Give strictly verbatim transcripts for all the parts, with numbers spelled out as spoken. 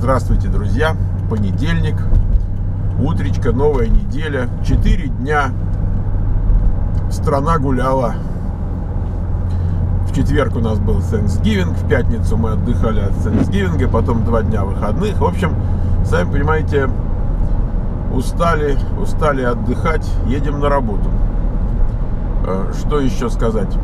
Здравствуйте, друзья! Понедельник, утречка, новая неделя, четыре дня страна гуляла. В четверг у нас был Thanksgiving, в пятницу мы отдыхали от Thanksgiving, потом два дня выходных. В общем, сами понимаете, устали, устали отдыхать, едем на работу. Что еще сказать?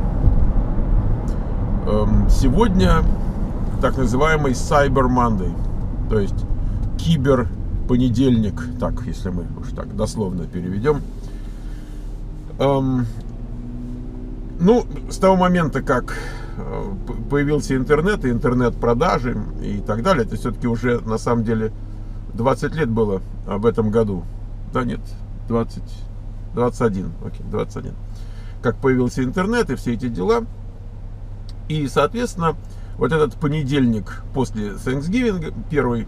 Сегодня так называемый Cyber Monday, то есть киберпонедельник, так, если мы уж так дословно переведем. Эм, ну, с того момента, как появился интернет и интернет-продажи и так далее, это все-таки уже на самом деле двадцать лет было в этом году. Да нет, двадцать, двадцать один, окей, двадцать один. Как появился интернет и все эти дела. И, соответственно, вот этот понедельник после Thanksgiving, первый,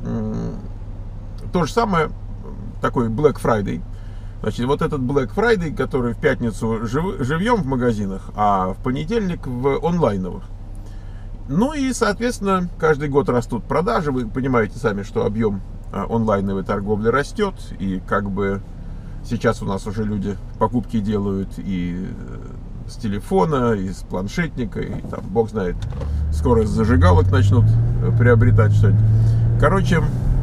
то же самое, такой Black Friday. Значит, вот этот Black Friday, который в пятницу жив, живьем в магазинах, а в понедельник в онлайновых. Ну и, соответственно, каждый год растут продажи. Вы понимаете сами, что объем онлайновой торговли растет. И как бы сейчас у нас уже люди покупки делают и с телефона, и с планшетника, и там, бог знает, скоро с зажигалок начнут приобретать что-нибудь. Короче,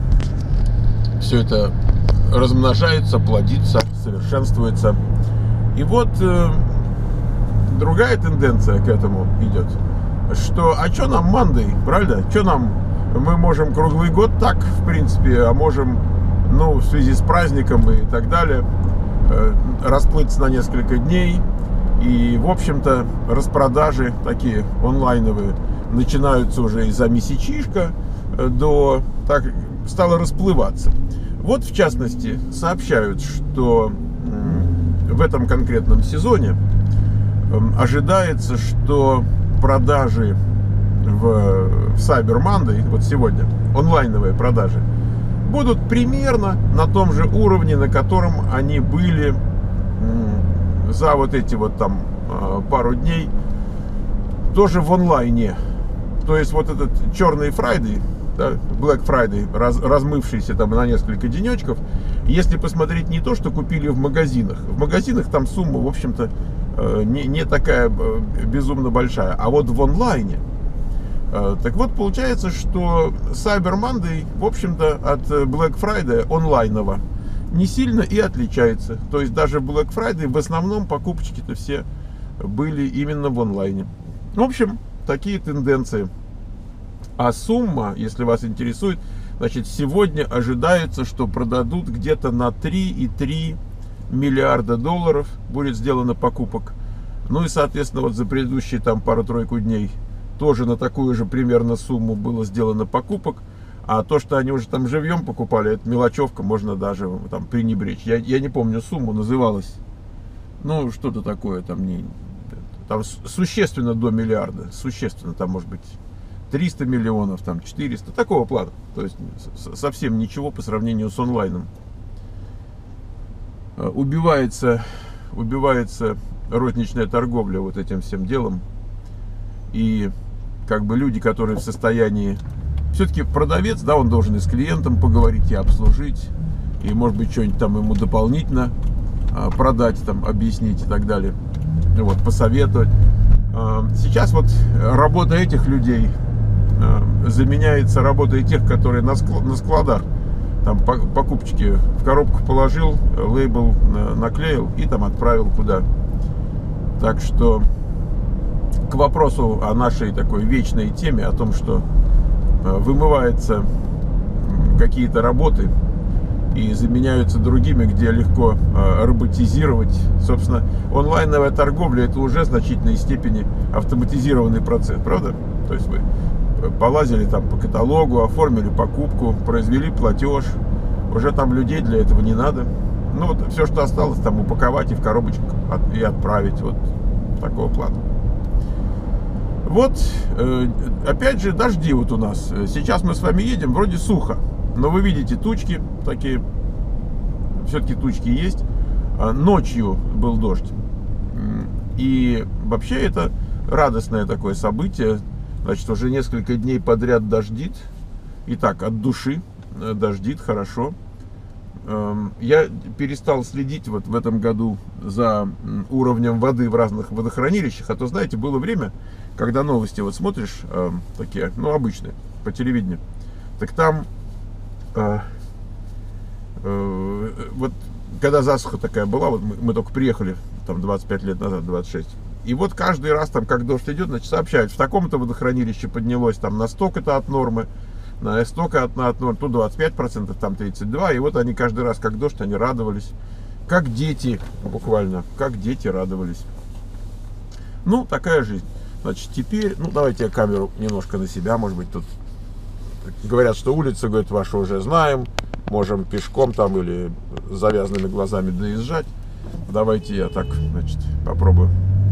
все это размножается, плодится, совершенствуется. И вот э, другая тенденция к этому идет, что, а что нам Monday, правильно? Что нам, мы можем круглый год так, в принципе, а можем, ну, в связи с праздником и так далее, э, расплыться на несколько дней. И, в общем-то, распродажи такие онлайновые начинаются уже из-за месячишка до... Так, стало расплываться. Вот, в частности, сообщают, что в этом конкретном сезоне ожидается, что продажи в Cyber Monday, вот сегодня, онлайновые продажи, будут примерно на том же уровне, на котором они были за вот эти вот там пару дней, тоже в онлайне. То есть вот этот черный Friday, да, Black Friday, раз, размывшийся там на несколько денечков, если посмотреть не то, что купили в магазинах, в магазинах там сумма, в общем-то, не, не такая безумно большая, а вот в онлайне. Так вот, получается, что Cyber Monday, в общем-то, от Black Friday онлайнового не сильно и отличается. То есть даже в Black Friday в основном покупочки-то все были именно в онлайне. В общем, такие тенденции. А сумма, если вас интересует, значит, сегодня ожидается, что продадут где-то на три и три миллиарда долларов будет сделано покупок. Ну и, соответственно, вот за предыдущие там пару-тройку дней тоже на такую же примерно сумму было сделано покупок. А то, что они уже там живьем покупали, это мелочевка, можно даже там пренебречь. Я, я не помню сумму, называлась. Ну, что-то такое там не... Там существенно до миллиарда. Существенно, там может быть триста миллионов, там четыреста. Такого плана. То есть совсем ничего по сравнению с онлайном. Убивается, убивается розничная торговля вот этим всем делом. И как бы люди, которые в состоянии... Все-таки продавец, да, он должен и с клиентом поговорить, и обслужить, и, может быть, что-нибудь там ему дополнительно а, продать, там, объяснить и так далее, вот, посоветовать. А, сейчас вот работа этих людей а, заменяется работой тех, которые на, склад, на складах, там, по, покупочки в коробку положил, лейбл наклеил и там отправил куда. Так что к вопросу о нашей такой вечной теме, о том, что вымываются какие-то работы и заменяются другими, где легко роботизировать. Собственно, онлайновая торговля — это уже в значительной степени автоматизированный процесс, правда? То есть вы полазили там по каталогу, оформили покупку, произвели платеж, уже там людей для этого не надо. Ну вот все, что осталось, там упаковать и в коробочку и отправить, вот такого плана. Вот, опять же, дожди вот у нас. Сейчас мы с вами едем, вроде сухо, но вы видите тучки такие, все-таки тучки есть. Ночью был дождь. И вообще это радостное такое событие. Значит, уже несколько дней подряд дождит. Итак, от души, дождит, хорошо. Я перестал следить вот в этом году за уровнем воды в разных водохранилищах. А то, знаете, было время, когда новости вот смотришь, такие, ну, обычные, по телевидению. Так там, вот, когда засуха такая была, вот мы, мы только приехали, там, двадцать пять лет назад, двадцать шесть. И вот каждый раз, там, как дождь идет, значит, сообщают, в таком-то водохранилище поднялось, там, на столько-то от нормы, на столько от, от нормы, тут двадцать пять процентов, там тридцать два процента. И вот они каждый раз, как дождь, они радовались. Как дети, буквально, как дети радовались. Ну, такая жизнь. Значит, теперь, ну, давайте я камеру немножко на себя, может быть, тут говорят, что улица, говорят, вашу уже знаем, можем пешком там или с завязанными глазами доезжать. Давайте я так, значит, попробую.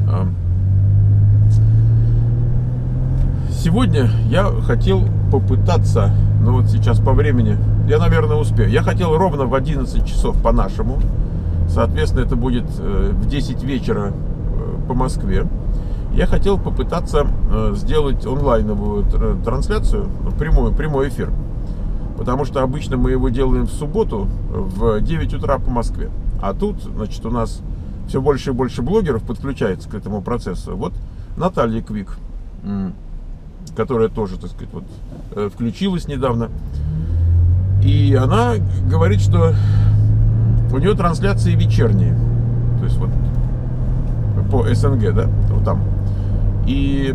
Сегодня я хотел попытаться, ну вот сейчас по времени, я, наверное, успею. Я хотел ровно в одиннадцать часов по нашему, соответственно, это будет в десять вечера по Москве. Я хотел попытаться сделать онлайновую трансляцию, прямой, прямой эфир. Потому что обычно мы его делаем в субботу в девять утра по Москве. А тут, значит, у нас все больше и больше блогеров подключается к этому процессу. Вот Наталья Квик, которая тоже, так сказать, вот, включилась недавно. И она говорит, что у нее трансляции вечерние. То есть вот по СНГ, да, вот там. И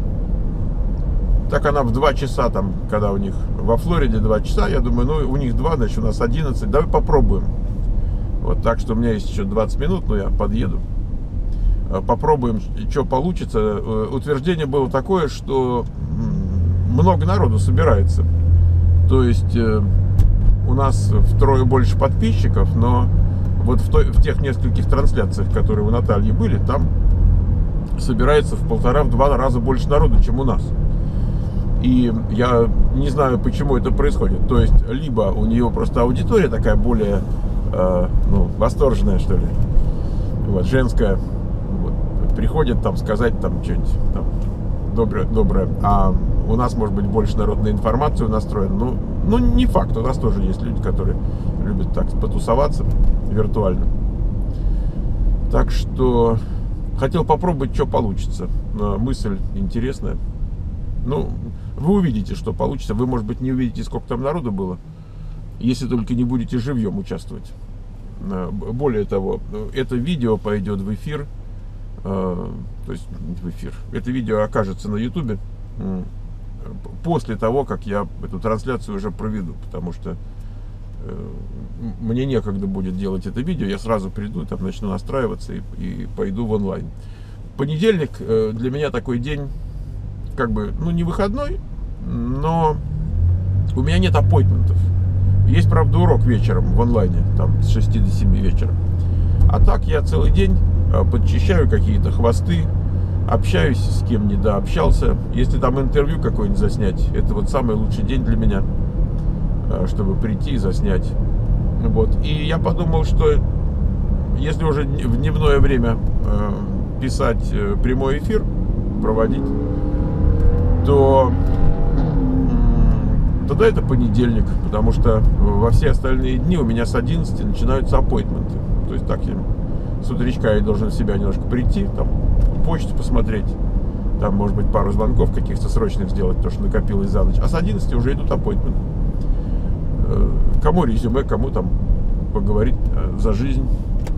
так она в два часа там, когда у них во Флориде два часа, я думаю, ну у них два, значит у нас одиннадцать, давай попробуем. Вот, так что у меня есть еще двадцать минут, но я подъеду. Попробуем, что получится. Утверждение было такое, что много народу собирается. То есть у нас втрое больше подписчиков, но вот в, той, в тех нескольких трансляциях, которые у Натальи были, там собирается в полтора-два раза больше народу, чем у нас. И я не знаю, почему это происходит. То есть, либо у нее просто аудитория такая более, э, ну, восторженная, что ли, вот, женская, вот, приходит там сказать там что-нибудь там доброе, доброе, а у нас, может быть, больше народ на информацию настроен. Ну, ну, не факт, у нас тоже есть люди, которые любят так потусоваться виртуально. Так что хотел попробовать, что получится. Мысль интересная. Ну, вы увидите, что получится. Вы, может быть, не увидите, сколько там народу было, если только не будете живьем участвовать. Более того, это видео пойдет в эфир, то есть в эфир. Это видео окажется на ютубе после того, как я эту трансляцию уже проведу, потому что мне некогда будет делать это видео. Я сразу приду, там начну настраиваться и, и пойду в онлайн. Понедельник для меня такой день, как бы, ну, не выходной, но у меня нет аппоинтментов. Есть, правда, урок вечером в онлайне, там с шести до семи вечера. А так я целый день подчищаю какие-то хвосты, общаюсь с кем не дообщался. Если там интервью какое-нибудь заснять, это вот самый лучший день для меня, чтобы прийти и заснять. Вот. И я подумал, что если уже в дневное время писать прямой эфир, проводить, то тогда это понедельник, потому что во все остальные дни у меня с одиннадцати начинаются аппоинтменты. То есть так я с утречка я должен в себя немножко прийти, там почту посмотреть, там может быть пару звонков каких-то срочных сделать, то, что накопилось за ночь. А с одиннадцати уже идут аппоинтменты. Кому резюме, кому там поговорить за жизнь.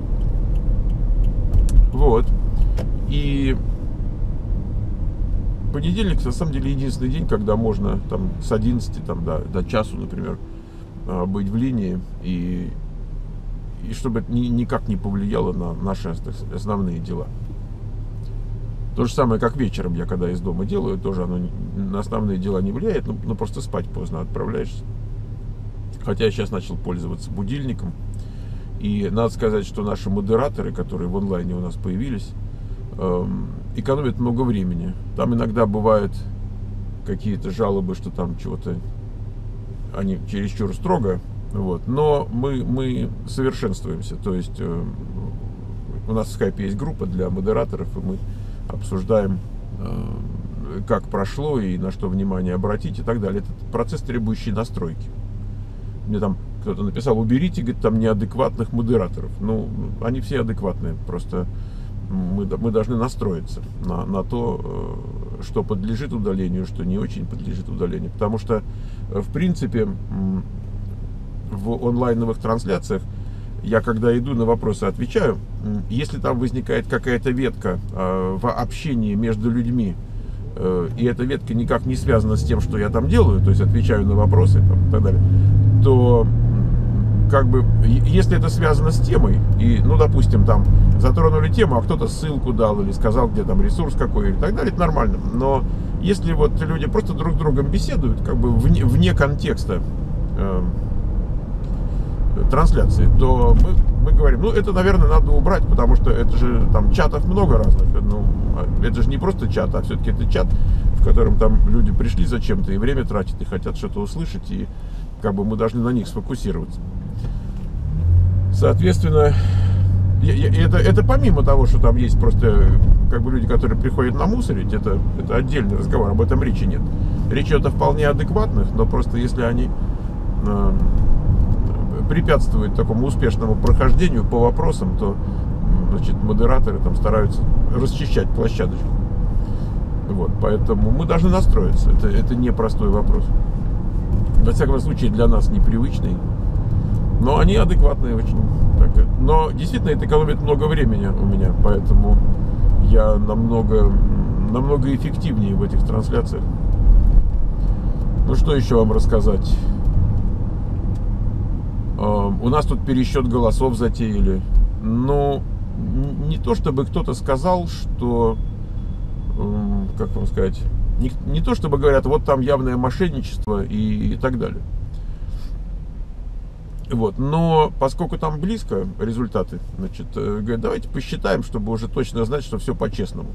Вот. И понедельник, на самом деле, единственный день, когда можно там с одиннадцати там, до, до часу, например, быть в линии, и, и чтобы это ни, никак не повлияло на наши основные дела. То же самое, как вечером я, когда из дома делаю, тоже оно на основные дела не влияет, но, но просто спать поздно отправляешься. Хотя я сейчас начал пользоваться будильником. И надо сказать, что наши модераторы, которые в онлайне у нас появились, экономят много времени. Там иногда бывают какие-то жалобы, что там чего-то они чересчур строго. Вот. Но мы, мы совершенствуемся. То есть у нас в скайпе есть группа для модераторов, и мы обсуждаем как прошло и на что внимание обратить и так далее. Это процесс, требующий настройки. Мне там кто-то написал: уберите, говорит, там неадекватных модераторов. Ну, они все адекватные, просто мы, мы должны настроиться на, на то, что подлежит удалению, что не очень подлежит удалению. Потому что, в принципе, в онлайновых трансляциях я, когда иду на вопросы, отвечаю. Если там возникает какая-то ветка в общении между людьми, и эта ветка никак не связана с тем, что я там делаю, то есть отвечаю на вопросы там, и так далее, то как бы, если это связано с темой, и, ну, допустим, там затронули тему, а кто-то ссылку дал или сказал, где там ресурс какой и так далее, это нормально. Но если вот люди просто друг с другом беседуют, как бы вне, вне контекста э, трансляции, то мы, мы говорим, ну, это, наверное, надо убрать, потому что это же там чатов много разных. Ну, это же не просто чат, а все-таки это чат, в котором там люди пришли зачем-то и время тратят, и хотят что-то услышать, и как бы мы должны на них сфокусироваться. Соответственно, это, это помимо того, что там есть просто как бы люди, которые приходят намусорить, это, это отдельный разговор, об этом речи нет. Речь идет о вполне адекватных, но просто если они э, препятствуют такому успешному прохождению по вопросам, то, значит, модераторы там стараются расчищать площадочку. Вот, поэтому мы должны настроиться. Это, это непростой вопрос. Во всяком случае, для нас непривычный. Но они адекватные очень. Так, но действительно это экономит много времени у меня, поэтому я намного, намного эффективнее в этих трансляциях. Ну что еще вам рассказать? У нас тут пересчет голосов затеяли. Ну, не то чтобы кто-то сказал, что, как вам сказать, не, не то чтобы говорят, вот там явное мошенничество и, и так далее. Вот, но поскольку там близко результаты, значит, говорят, давайте посчитаем, чтобы уже точно знать, что все по-честному.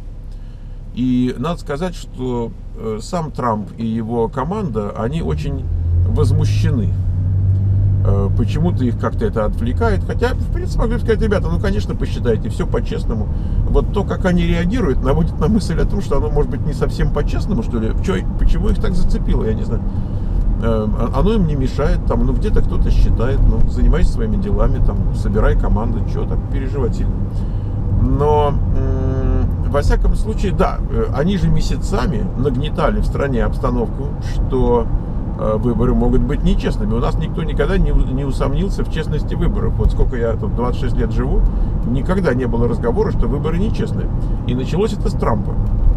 И надо сказать, что сам Трамп и его команда, они очень возмущены. Почему-то их как-то это отвлекает. Хотя, в принципе, могли сказать, ребята, ну, конечно, посчитайте, все по-честному. Вот то, как они реагируют, наводит на мысль о том, что оно может быть не совсем по-честному, что ли. Почему их так зацепило, я не знаю. Оно им не мешает, там, ну, где-то кто-то считает, ну, занимайся своими делами, там, собирай команду, чего так переживать сильно. Но, во всяком случае, да, они же месяцами нагнетали в стране обстановку, что выборы могут быть нечестными. У нас никто никогда не, не усомнился в честности выборов. Вот сколько я тут двадцать шесть лет живу, никогда не было разговора, что выборы нечестные. И началось это с Трампа.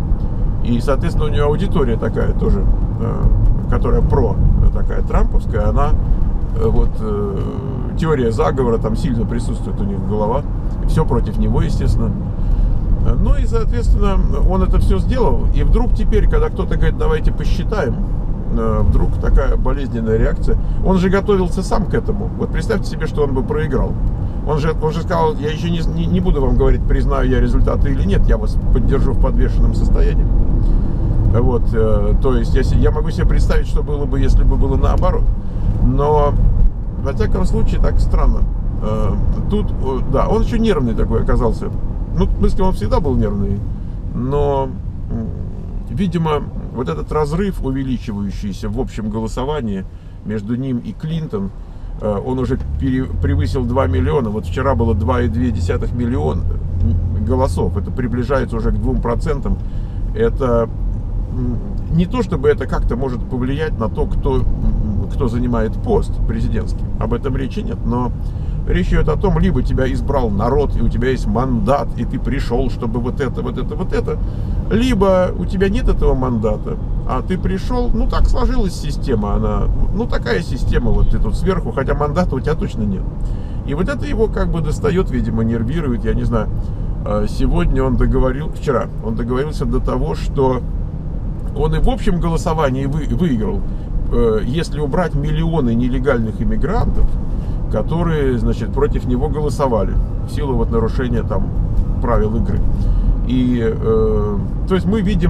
И, соответственно, у него аудитория такая тоже, которая про, такая трамповская, она, вот, теория заговора там сильно присутствует у них в головах. Все против него, естественно. Ну и, соответственно, он это все сделал. И вдруг теперь, когда кто-то говорит, давайте посчитаем, вдруг такая болезненная реакция. Он же готовился сам к этому. Вот представьте себе, что он бы проиграл. Он же, он же сказал, я еще не, не, не буду вам говорить, признаю я результаты или нет, я вас поддержу в подвешенном состоянии. Вот, э, то есть, если, я могу себе представить, что было бы, если бы было наоборот. Но, во всяком случае, так странно. Э, тут, э, да, он еще нервный такой оказался. Ну, в смысле, он всегда был нервный. Но, э, видимо, вот этот разрыв, увеличивающийся в общем голосовании между ним и Клинтон, э, он уже пере, превысил два миллиона. Вот вчера было два и две десятых миллиона голосов. Это приближается уже к двум процентам. Это не то, чтобы это как-то может повлиять на то, кто, кто занимает пост президентский. Об этом речи нет. Но речь идет о том, либо тебя избрал народ, и у тебя есть мандат, и ты пришел, чтобы вот это, вот это, вот это. Либо у тебя нет этого мандата, а ты пришел, ну так сложилась система, она, ну такая система, вот ты тут сверху, хотя мандата у тебя точно нет. И вот это его как бы достает, видимо, нервирует, я не знаю. Сегодня он договорил, вчера, он договорился до того, что он и в общем голосовании вы, выиграл, э, если убрать миллионы нелегальных иммигрантов, которые, значит, против него голосовали в силу вот нарушения там правил игры. И, э, то есть мы видим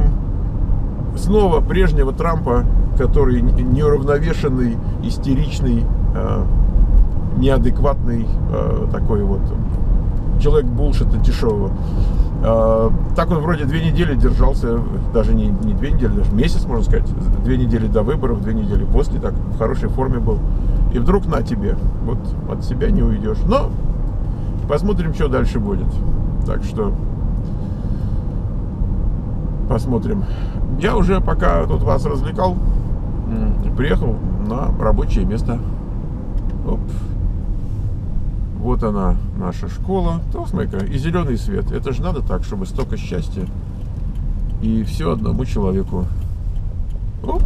снова прежнего Трампа, который неуравновешенный, истеричный, э, неадекватный, э, такой вот человек булшита дешевого. Так он вроде две недели держался, даже не, не две недели, даже месяц, можно сказать. Две недели до выборов, две недели после, так в хорошей форме был. И вдруг на тебе, вот от себя не уйдешь. Но посмотрим, что дальше будет. Так что посмотрим. Я уже, пока тут вас развлекал, приехал на рабочее место. Оп. Вот она, наша школа. То, смотри-ка, и зеленый свет. Это же надо так, чтобы столько счастья. И все одному человеку. Оп.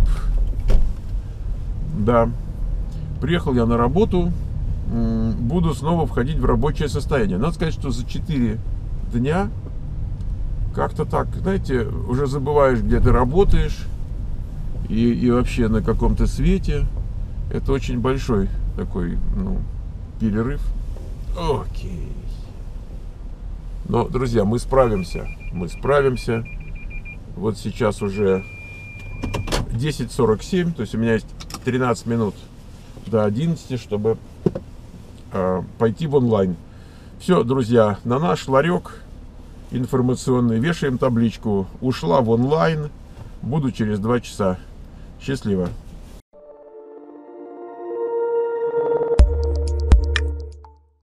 Да. Приехал я на работу. Буду снова входить в рабочее состояние. Надо сказать, что за четыре дня как-то так, знаете, уже забываешь, где ты работаешь. И, и вообще на каком-то свете. Это очень большой такой, ну, перерыв. Окей. Но, друзья, мы справимся. Мы справимся. Вот сейчас уже десять сорок семь. То есть у меня есть тринадцать минут до одиннадцати, чтобы э, пойти в онлайн. Все, друзья, на наш ларек информационный вешаем табличку: ушла в онлайн. Буду через два часа. Счастливо.